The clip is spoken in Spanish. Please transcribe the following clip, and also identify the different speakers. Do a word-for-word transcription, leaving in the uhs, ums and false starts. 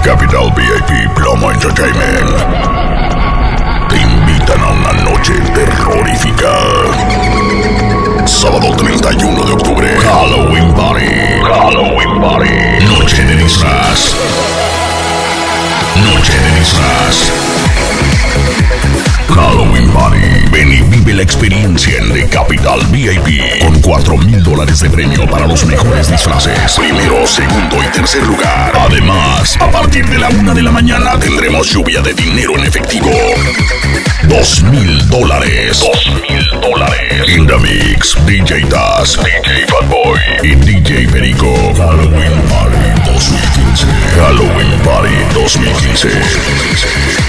Speaker 1: Capital V I P Plomo Entertainment te invitan a una noche terrorífica. Sábado treinta y uno de octubre, Halloween Party. Halloween Party. Noche de disfraz. Noche de disfraz. Halloween Party. Ven y vive la experiencia en The Capital V I P con cuatro mil dólares de premio para los mejores disfraces. Primero, segundo y tercer lugar. Además, a partir de la una de la mañana tendremos lluvia de dinero en efectivo. Dos mil dólares. Dos mil dólares. In the mix, D J Taz, D J Fatboy y D J Perico. Halloween Party dos mil quince. Halloween Party dos mil quince.